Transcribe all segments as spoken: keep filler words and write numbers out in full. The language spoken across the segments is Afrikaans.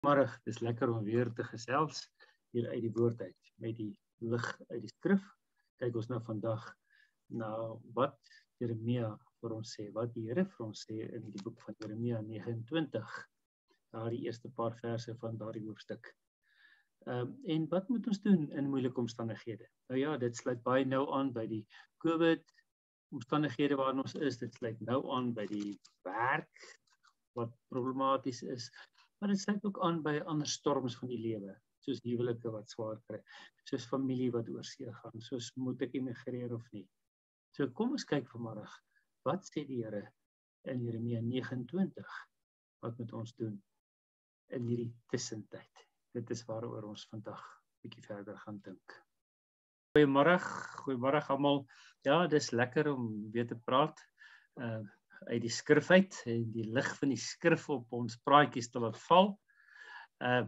Maar dis lekker om weer te gesels hier uit die woord uit, met die lig uit die skrif. Kyk ons nou vandag na wat Jeremia vir ons sê, wat die Here vir ons sê in die boek van Jeremia nege en twintig, daar die eerste paar verse van daardie hoofstuk. Um, en wat moet ons doen in moeilike omstandighede? Nou ja, dit sluit baie nou aan by die COVID omstandighede waarin ons is, dit sluit nou aan by die werk wat problematies is, maar dit sluit ook aan by ander storms van die lewe, soos huwelike wat swaar kry, soos familie wat oorsee gaan, soos moet ek immigreer of nie. So kom ons kyk vanmiddag, wat sê die Here in Jeremia nege en twintig, wat moet ons doen in hierdie tussentyd? Dit is waaroor ons vandag 'n bietjie verder gaan dink. Goeiemôre, goeiemôre almal. Ja, dis lekker om weer te praat uh, uit die skrif uit en die lig van die skrif op ons praatjies te laat val. Uh,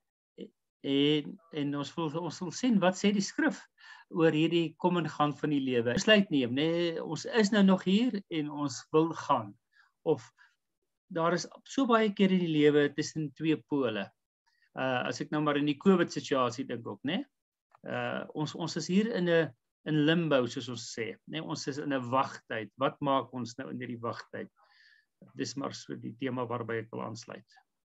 en en ons wil ons wil sien wat sê die skrif oor hierdie kom en gaan van die lewe. Besluit neem, nee, ons is nou nog hier en ons wil gaan. Of daar is so baie keer in die lewe tussen twee pole. Uh, as ek nou maar in die COVID situasie dink ook, né? Uh, ons ons is hier in 'n in limbo soos ons sê, né? Ons is in 'n wagtyd. Wat maak ons nou in hierdie wagtyd? Dis maar so die tema waarby ek wil aansluit.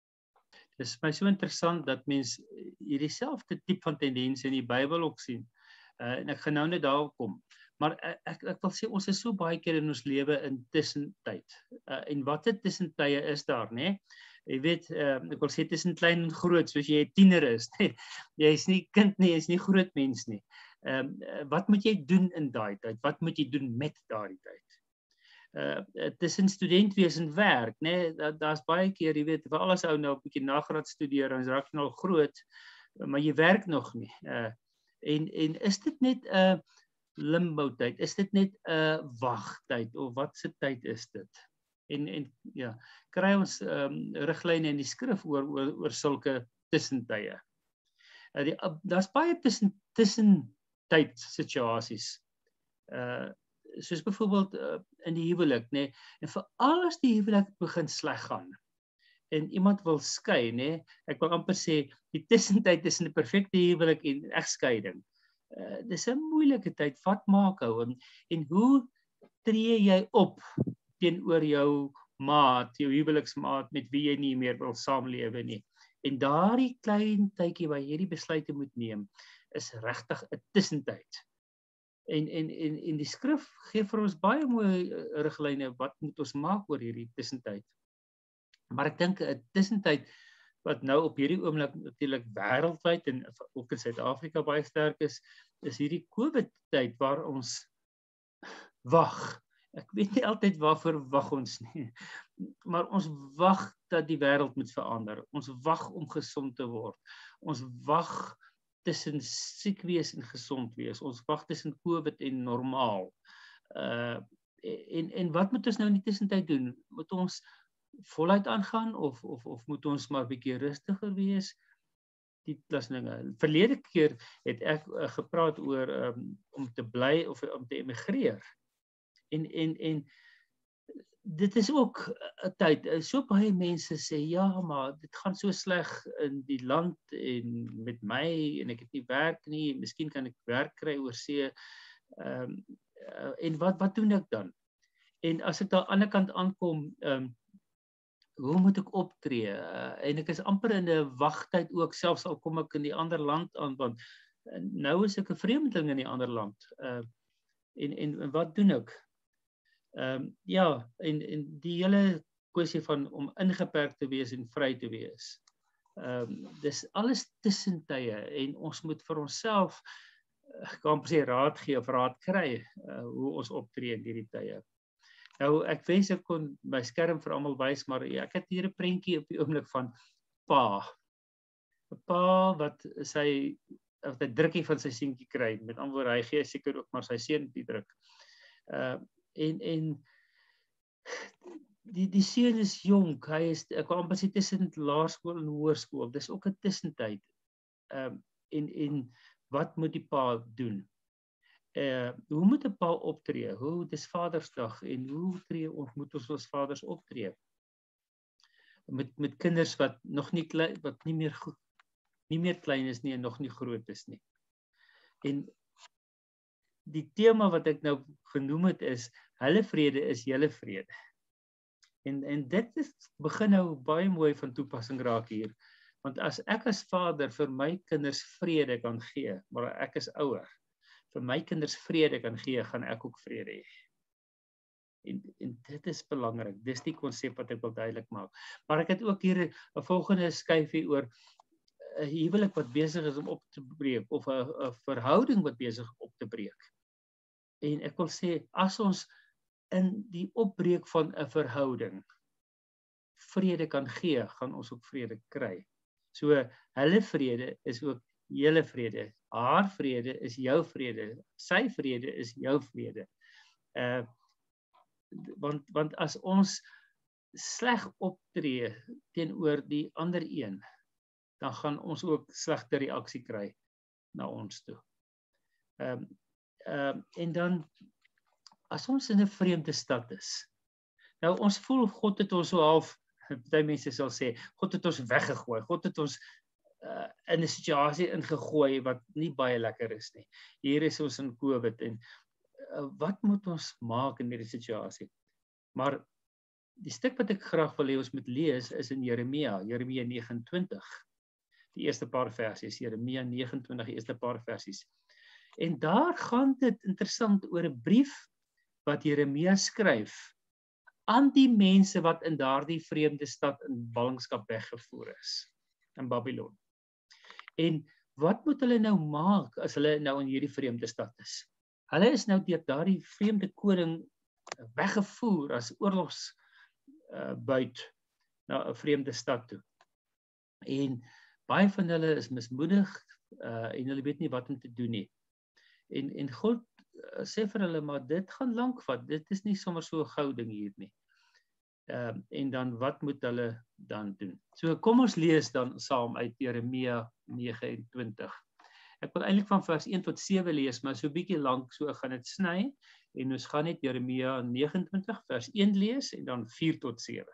Dit is my so interessant dat mens hierdie selfde tipe van tendense in die Bybel ook sien. Uh, en ek gaan nou net daarop kom. Maar ek ek wil sê ons is so baie keer in ons lewe in tussentyd. Uh, en watter tussentye is daar, né? Jy weet, uh, ek wil sê tussen klein en groot, soos jy 'n tiener is. Jy is nie kind nie, jy is nie groot mens nie. Um, wat moet jy doen in daai tyd? Wat moet jy doen met daardie tyd? Uh, tussen student wees en werk, né? Daar daar's baie keer, jy weet, vir alles ou nou 'n bietjie nagraad studeer, dan raak jy nou groot, maar jy werk nog nie. Uh, en en is dit net 'n uh, limbo tyd? Is dit net 'n uh, wagtyd of wat se tyd is dit? En en ja, kry ons um, riglyne in die skrif oor oor, oor sulke tussentye. Uh, die uh, daar's baie tussen tussentyd situasies. Uh soos byvoorbeeld uh, in die huwelik, nê? En veral as die huwelik begin sleg gaan en iemand wil skei, nê? Ek wil amper sê die tussentyd tussen 'n perfekte huwelik en egskeiding. Uh, dis 'n moeilike tyd. Wat maak ou en, en hoe tree jy op teenoor jou maat, jou huweliksmaat met wie jy nie meer wil saamlewe nie? En daardie klein tydjie waar jy hierdie besluite moet neem, is regtig 'n tussentyd. En en en en die skrif gee vir ons baie mooi riglyne wat moet ons maak oor hierdie tussentyd. Maar ek dink 'n tussentyd wat nou op hierdie oomblik natuurlik wêreldwyd en ook in Suid-Afrika baie sterk is, is hierdie COVID tyd waar ons wag. Ek weet nie altyd waarvoor wag ons nie, maar ons wag dat die wêreld moet verander. Ons wag om gesond te word. Ons wag tussen siek wees en gesond wees. Ons wag tussen COVID en normaal. Uh, en, en wat moet ons nou in die tussentyd doen? Moet ons voluit aangaan of, of, of moet ons maar 'n bietjie rustiger wees? Die dinge. Verlede keer het ek uh, gepraat oor um, om te bly of om te emigreer. En, en, en dit is ook 'n tyd, so baie mense sê, ja, maar dit gaan so sleg in die land en met my, en ek het nie werk nie, miskien kan ek werk kry oor see, um, uh, en wat, wat doen ek dan? En as ek daar aan die ander kant aankom, um, hoe moet ek optree? Uh, en ek is amper in 'n wagtyd ook, selfs al kom ek in die ander land aan, want nou is ek 'n vreemdeling in die ander land. Uh, en, en, en wat doen ek? Um, ja, en, en die hele kwessie van om ingeperk te wees en vry te wees. Um, dis alles tussentye en ons moet vir onsself, ek kan amper sê raad gee of raad kry, uh, hoe ons optree in hierdie tye. Nou, ek wens ek kon my skerm vir almal wys, maar ja, ek het hier 'n prentjie op die oomblik van pa. 'n Pa wat sy of 'n drukkie van sy seentjie kry. Met ander woorde, hy gee seker ook maar sy seun die druk. Uh, en en die die seun is jonk. Hy is ek wil amper sê tussen laerskool en hoërskool. Dis ook 'n tussentyd. Um, en en wat moet die pa doen? Uh, hoe moet 'n pa optree? Hoe dis Vadersdag en hoe tree ons moet ons as vaders optree? met met kinders wat nog nie klein, wat nie meer goed, nie meer klein is nie en nog nie groot is nie. En die tema wat ek nou genoem het is, hulle vrede is julle vrede. En, en dit is, begin nou baie mooi van toepassing raak hier. Want as ek as vader vir my kinders vrede kan gee, maar ek is ouer, vir my kinders vrede kan gee, gaan ek ook vrede hê. En, en dit is belangrik, dis die konsep wat ek wil duidelik maak. Maar ek het ook hier 'n volgende skyfie oor 'n huwelik wat besig is om op te breek, of 'n 'n verhouding wat besig is om op te breek. En ek wil sê, as ons in die opbreek van 'n verhouding vrede kan gee, gaan ons ook vrede kry. So, hulle vrede is ook julle vrede. Haar vrede is jou vrede. Sy vrede is jou vrede. Uh, want, want as ons sleg optree teenoor die ander een, dan gaan ons ook slegte reaksie kry na ons toe. Um, um, en dan, as ons in 'n vreemde stad is, nou ons voel God het ons so half, baie mense sal sê, God het ons weggegooi, God het ons uh, in 'n situasie ingegooi wat nie baie lekker is nie. Hier is ons in COVID en uh, wat moet ons maak in hierdie situasie? Maar die stuk wat ek graag wil hê ons moet lees is in Jeremia, Jeremia nege en twintig. Die eerste paar versies, Jeremia nege en twintig, die eerste paar versies. En daar gaan dit interessant oor 'n brief wat Jeremia skryf aan die mense wat in daardie vreemde stad in ballingskap weggevoer is, in Babylon. En wat moet hulle nou maak as hulle nou in hierdie vreemde stad is? Hulle is nou deur daardie vreemde koning weggevoer as oorlogsbuit uh, na 'n vreemde stad toe. En baie van hulle is mismoedig uh, en hulle weet nie wat om te doen nie. En, en God uh, sê vir hulle, maar dit gaan lank vat, dit is nie sommer so 'n gou ding hier nie. Uh, en dan, wat moet hulle dan doen? So kom ons lees dan saam uit Jeremia nege en twintig. Ek wil eintlik van vers een tot sewe lees, maar so 'n bietjie lank, so gaan dit sny. En ons gaan net Jeremia nege en twintig vers een lees en dan vier tot sewe.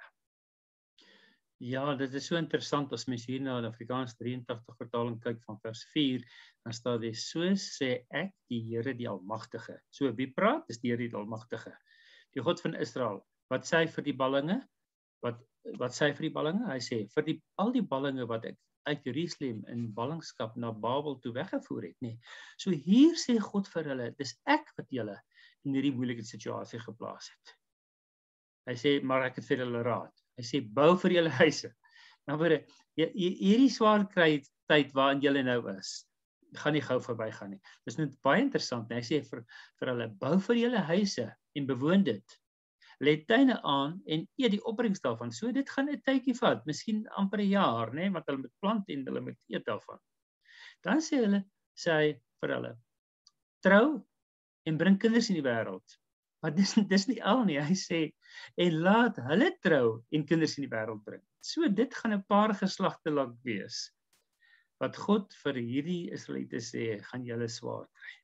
Ja, dit is so interessant as mens hier na die Afrikaans drie en tagtig vertaling kyk van vers vier, dan staan dit: so sê ek, die Here die Almagtige. So wie praat? Dis die Here die Almagtige, die God van Israel. Wat sê hy vir die ballinge? Wat wat sê hy vir die ballinge? Hy sê vir die al die ballinge wat ek uit Jerusalem in ballingskap na Babel toe weggevoer het, nee. So hier sê God vir hulle, dis ek wat julle in hierdie moeilike situasie geplaas het. Hy sê, maar ek het vir julle raad. Hy sê, bou vir julle huise. Nou word hierdie swaar kry tyd waarin julle nou is, gaan nie gou verby gaan nie. Dis net baie interessant. Hy sê vir vir hulle, bou vir julle huise en bewoon dit. Lê tuine aan en eet die opbrengs daarvan. So dit gaan 'n tydjie vat, miskien amper 'n jaar, nê, want hulle moet plant en hulle moet eet daarvan. Dan sê hulle, sê hy vir hulle, trou en bring kinders in die wêreld. Maar dis dis nie al nie. Hy sê, en laat hulle trou en kinders in die wêreld bring. So dit gaan 'n paar geslagte lank wees. Wat God vir hierdie Israeliete sê, gaan julle swaar kry.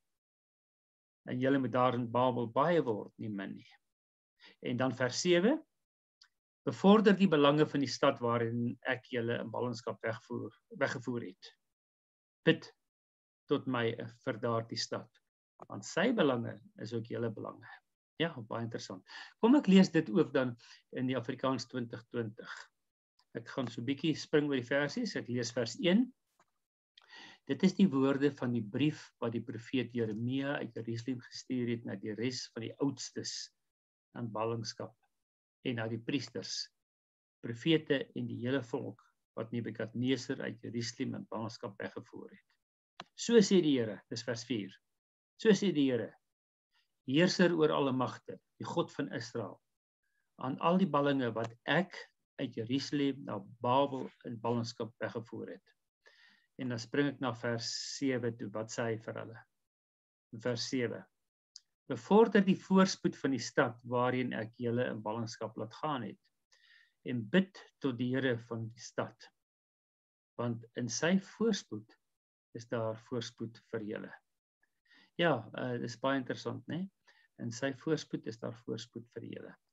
En julle moet daar in Babel baie word, nie min nie. En dan vers sewe, bevorder die belange van die stad waarin ek julle in ballingskap wegvoer, weggevoer het. Bid tot my vir daardie stad, want sy belange is ook julle belange. Ja, baie interessant. Kom ek lees dit ook dan in die Afrikaans twintig twintig. Ek gaan so 'n bietjie spring oor die versies, ek lees vers een. Dit is die woorde van die brief wat die profeet Jeremia uit Jerusalem gestuur het na die res van die oudstes aan ballingskap en na die priesters, profete en die hele volk wat Nebukadneser uit Jerusalem in ballingskap weggevoer het. So sê die Here, dis vers vier. So sê die Here, heerser oor alle magte, die God van Israel, aan al die ballinge wat ek uit Jerusalem na Babel in ballingskap weggevoer het. En dan spring ek na vers sewe toe, wat sê hy vir hulle? Vers sewe. Bevorder die voorspoed van die stad waarin ek julle in ballingskap laat gaan het, en bid tot die Here van die stad, want in sy voorspoed is daar voorspoed vir julle. Ja, uh, dis baie interessant, né? In sy voorspoed is daar voorspoed vir julle.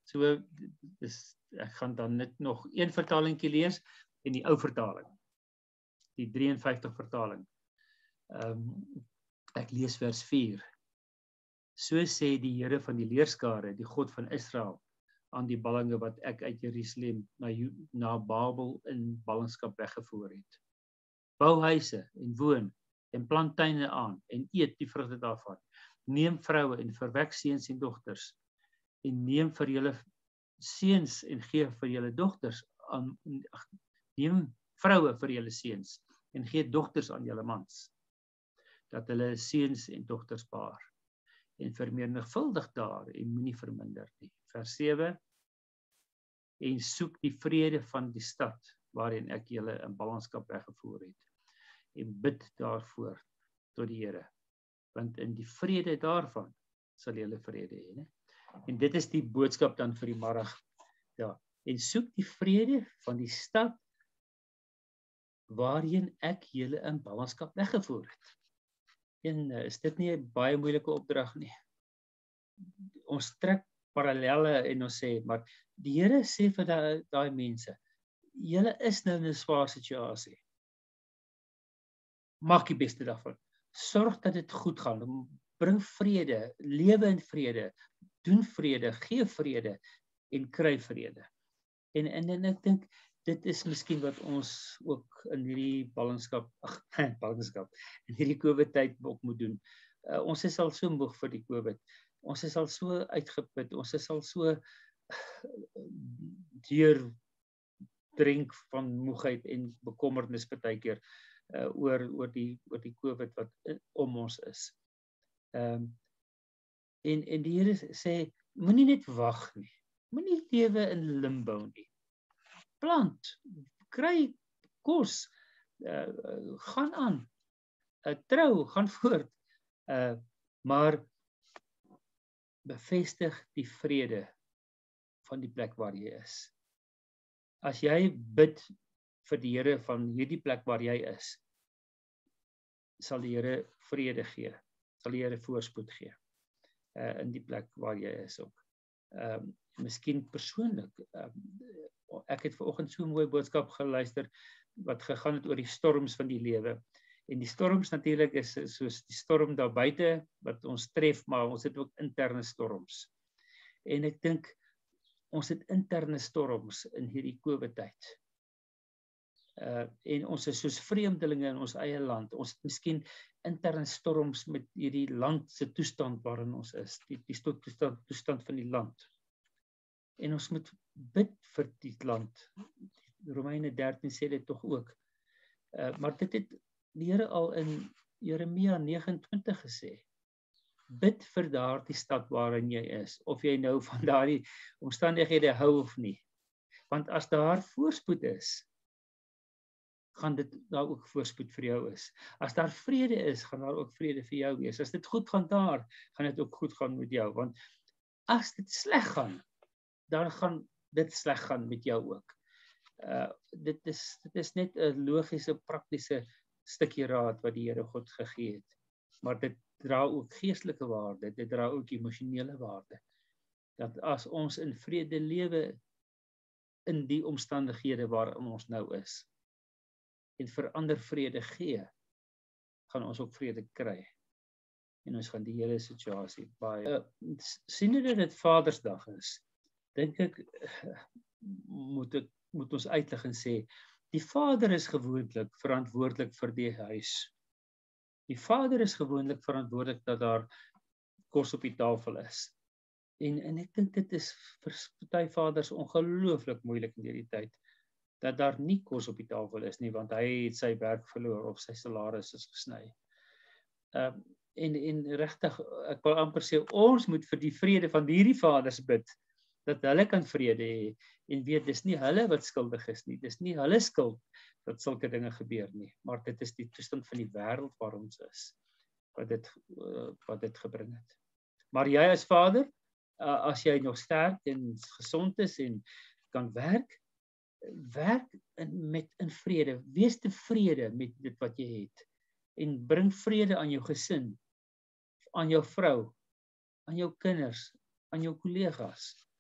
So, dis, ek gaan dan net nog een vertalingkie lees, en die ou vertaling, die drie en vyftig vertaling. Um, ek lees vers vier. So sê die Here van die leerskare, die God van Israel, aan die ballinge wat ek uit Jerusalem na, na Babel in ballingskap weggevoer het. Bou huise en woon, en plant tuine aan, en eet die vrugte daarvan. Neem vroue en verwek seuns en dogters, en neem vir julle seuns en gee vir julle dogters aan, neem vroue vir julle seuns, en gee dogters aan julle mans, dat hulle seuns en dogters baar, en vermenigvuldig daar, en moenie verminder nie. Vers sewe, en soek die vrede van die stad, waarin ek julle in ballingskap weggevoer het, en bid daarvoor tot die Here, want in die vrede daarvan sal julle vrede hê, ne? En dit is die boodskap dan vir die middag, ja, en soek die vrede van die stad, waarin ek julle in ballingskap weggevoer het. En uh, is dit nie 'n baie moeilike opdrag nie? Ons trek parallelle en ons sê, maar die Here sê vir daai daai mense, julle is nou in 'n swaar situasie. Maak die beste daarvan. Sorg dat dit goed gaan. Bring vrede, lewe in vrede, doen vrede, gee vrede en kry vrede. En en, en ek dink dit is miskien wat ons ook in hierdie ballingskap, ag, ballingskap, in hierdie COVID tyd ook moet doen. Uh, ons is al so moeg vir die COVID. Ons is al so uitgeput. Ons is al so deur drink van moegheid en bekommernis partykeer uh, oor oor die oor die COVID wat in, om ons is. Ehm um, en en die Here sê moenie net wag nie. Moenie lewe in limbo nie. Plant, kry kos, uh, uh, gaan aan, uh, trou, gaan voort. Uh, maar bevestig die vrede van die plek waar jy is. As jy bid vir die Here van hierdie plek waar jy is, sal die Here vrede gee, sal die Here voorspoed gee uh, in die plek waar jy is ook. Um, miskien persoonlik, um, ek het vanoggend so 'n mooi boodskap geluister wat gegaan het oor die storms van die lewe. En die storms natuurlik is soos die storm daar buite wat ons tref, maar ons het ook interne storms. En ek dink ons het interne storms in hierdie COVID tyd. Uh, en ons is soos vreemdelinge in ons eie land. Ons het miskien interne storms met hierdie land se toestand waarin ons is, die, die toestand, toestand van die land. En ons moet bid vir die land. Romeine dertien sê dit tog ook. Uh, maar dit het die Here al in Jeremia nege en twintig gesê. Bid vir daardie stad waarin jy is, of jy nou van daardie omstandighede hou of nie. Want as daar voorspoed is, gaan dit daar ook voorspoed vir jou is. As daar vrede is, gaan daar ook vrede vir jou wees. As dit goed gaan daar, gaan dit ook goed gaan met jou. Want as dit sleg gaan, dan gaan dit sleg gaan met jou ook. Uh, dit is, dit is net 'n logiese, praktiese stukkie raad wat die Here God gegee het. Maar dit dra ook geestelike waarde, dit dra ook emosionele waarde. Dat as ons in vrede lewe in die omstandighede waarin ons nou is, en verander vrede gee, gaan ons ook vrede kry. En ons gaan die hele situasie baie... Uh, sien jy dat dit Vadersdag is? Dink ek, moet, ek, moet ons uitlig en sê, die Vader is gewoonlik verantwoordelik vir die huis. Die Vader is gewoonlik verantwoordelik dat daar kos op die tafel is. En, en ek dink dit is vir party vaders ongelooflik moeilik in hierdie tyd, dat daar nie kos op die tafel is nie, want hy het sy werk verloor of sy salaris is gesny. Um, en en regtig, ek wil amper sê, ons moet vir die vrede van hierdie vaders bid, dat hulle kan vrede hê, en weet, dis nie hulle wat skuldig is nie, dis nie hulle skuld dat sulke dinge gebeur nie, maar dit is die toestand van die wêreld waar ons is, wat dit, uh, wat dit gebring het. Maar jy as vader, uh, as jy nog sterk en gesond is en kan werk, werk in, met in vrede, wees tevrede met dit wat jy het, en bring vrede aan jou gesin, aan jou vrou, aan jou kinders, aan jou kollegas,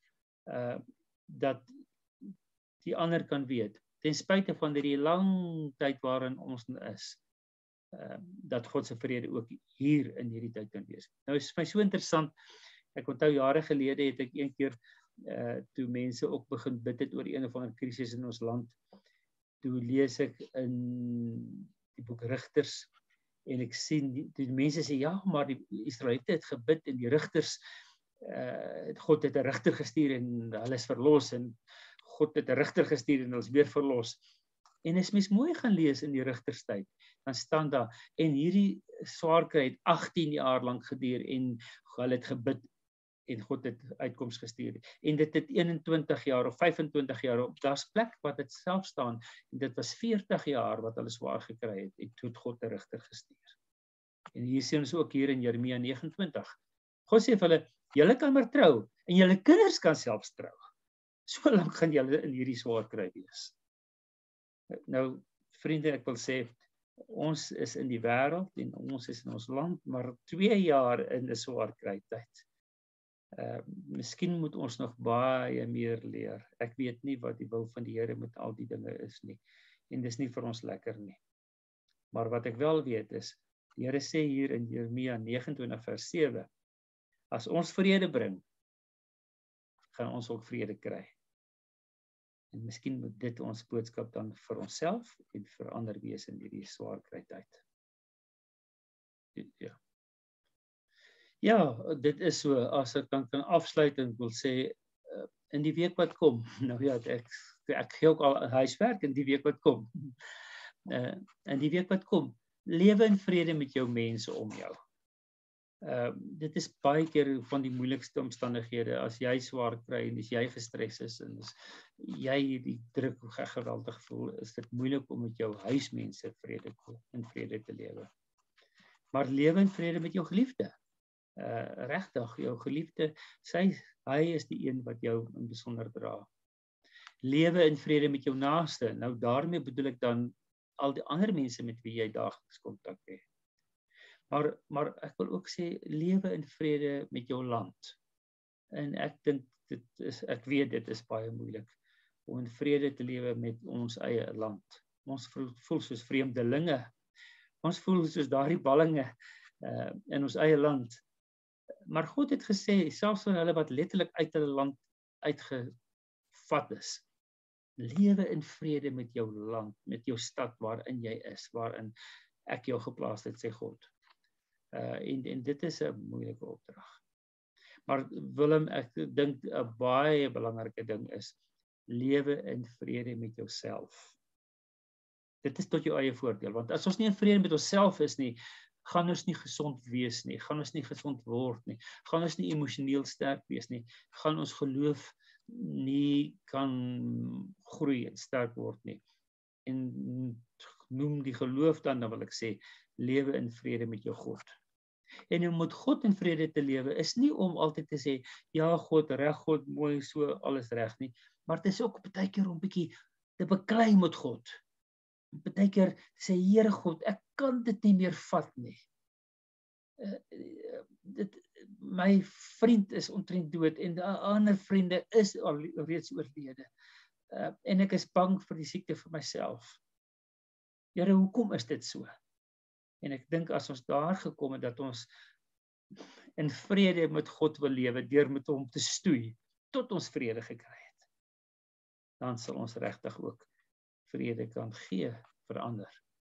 uh, dat die ander kan weet, ten spyte van die lang tyd waarin ons is, uh, dat God se vrede ook hier in hierdie tyd kan wees. Nou is my so interessant, ek onthou jare gelede het ek een keer, uh, toe mense ook begin bid het oor een of ander krisis in ons land, toe lees ek in die boek Rigters, en ek sien, die, die mense sê, ja, maar die Israeliete het gebid, en die rigters, uh, God het 'n rigter gestuur, en hulle is verlos, en God het 'n rigter gestuur, en hulle is weer verlos. En as mens mooi gaan lees in die rigterstyd, dan staan daar, en hierdie swaarkry het agttien jaar lank geduur, en hulle het gebid, en God het uitkoms gestuur. En dit het eenentwintig jaar of vyfentwintig jaar op, daar's plek wat dit self staan, en dit was veertig jaar wat hulle swaar gekry het, en toe het God 'n rigter gestuur. En hier sien ons ook hier in Jeremia nege en twintig. God sê vir hulle, julle kan maar trou, en julle kinders kan selfs trou. So lank gaan julle in hierdie swaar kry wees. Nou, vriende, ek wil sê, ons is in die wêreld, en ons is in ons land, maar twee jaar in 'n swaar kry tyd. Uh, miskien moet ons nog baie meer leer. Ek weet nie wat die wil van die Here met al die dinge is nie. En dis nie vir ons lekker nie. Maar wat ek wel weet is, die Here sê hier in Jeremia nege en twintig vers sewe, as ons vrede bring, gaan ons ook vrede kry. En miskien moet dit ons boodskap dan vir onsself en vir ander wees in hierdie swaar kry tyd. Ja. Ja, dit is so, as ek dan kan afsluit en wil sê, uh, in die week wat kom, nou ja, ek, ek gee ook al huiswerk in die week wat kom, uh, in die week wat kom, lewe in vrede met jou mense om jou. Uh, dit is baie keer van die moeilikste omstandighede, as jy swaar kry en as jy gestres is en as jy die druk geweldig voel, is dit moeilik om met jou huismense vrede, in vrede te lewe. Maar lewe in vrede met jou geliefde. Uh, regtig, jou geliefde, sy, hy is die een wat jou in besonder dra. Lewe in vrede met jou naaste, nou daarmee bedoel ek dan al die ander mense met wie jy daagliks kontak het. Maar, maar ek wil ook sê, lewe in vrede met jou land. En ek dink, dit is, ek weet dit is baie moeilik, om in vrede te lewe met ons eie land. Ons voel, voel soos vreemdelinge, ons voel soos daardie ballinge uh, in ons eie land. Maar God het gesê, selfs van hulle wat letterlik uit hulle land uitgevat is, lewe in vrede met jou land, met jou stad waarin jy is, waarin ek jou geplaas het, sê God. Uh, en, en dit is 'n moeilike opdrag. Maar Willem, ek dink 'n baie belangrike ding is, lewe in vrede met jouself. Dit is tot jou eie voordeel, want as ons nie in vrede met onsself is nie, gaan ons nie gesond wees nie, gaan ons nie gesond word nie, gaan ons nie emosioneel sterk wees nie, gaan ons geloof nie kan groei en sterk word nie. En noem die geloof dan, dan wil ek sê, lewe in vrede met jou God. En om met God in vrede te lewe, is nie om altyd te sê, ja God, reg God, mooi, so, alles reg nie, maar het is ook baie keer om bietjie te beklei met God. Baie keer sê, Here God, ek kan dit nie meer vat nie. Uh, dit, my vriend is omtrent dood en die ander vriende is al reeds oorlede. Uh, en ek is bang vir die siekte vir myself. Here, hoekom is dit so? En ek dink as ons daar gekom het dat ons in vrede met God wil lewe, deur met hom te stoei, tot ons vrede gekry het, dan sal ons regtig ook vrede kan gee vir ander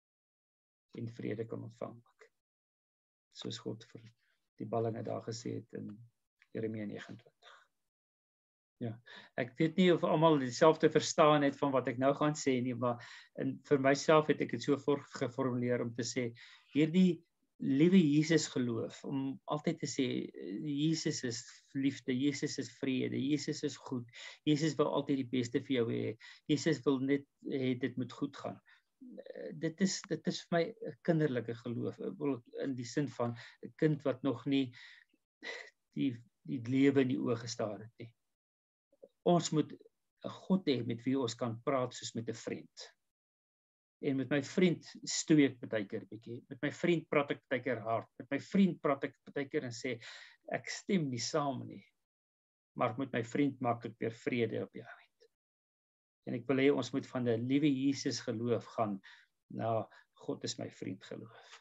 en vrede kan ontvang ook. Soos God vir die ballinge daar gesê het in Jeremia nege en twintig. Ja, ek weet nie of almal dieselfde verstaan het van wat ek nou gaan sê nie, maar in, vir myself het ek dit so geformuleer om te sê, hierdie liewe Jesus geloof, om altyd te sê, Jesus is liefde, Jesus is vrede, Jesus is goed, Jesus wil altyd die beste vir jou hê, Jesus wil net hê dit moet goed gaan. Dit is, dit is vir my 'n kinderlike geloof, in die sin van 'n kind wat nog nie die, die lewe in die oë gestaar het nie. Ons moet 'n God hê met wie ons kan praat soos met 'n vriend. En met my vriend stoei ek baie keer bietjie. Met my vriend praat ek baie keer hard. Met my vriend praat ek baie keer en sê ek stem nie saam nie. maar ek moet my vriend maklik weer vrede op jou het. En ek wil hê ons moet van die liewe Jesus geloof gaan na God is my vriend geloof.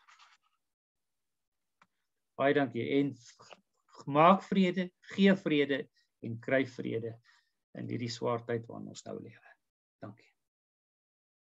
Baie dankie en maak vrede, gee vrede en kry vrede in hierdie swaar tyd waarin ons nou lewe. Dankie.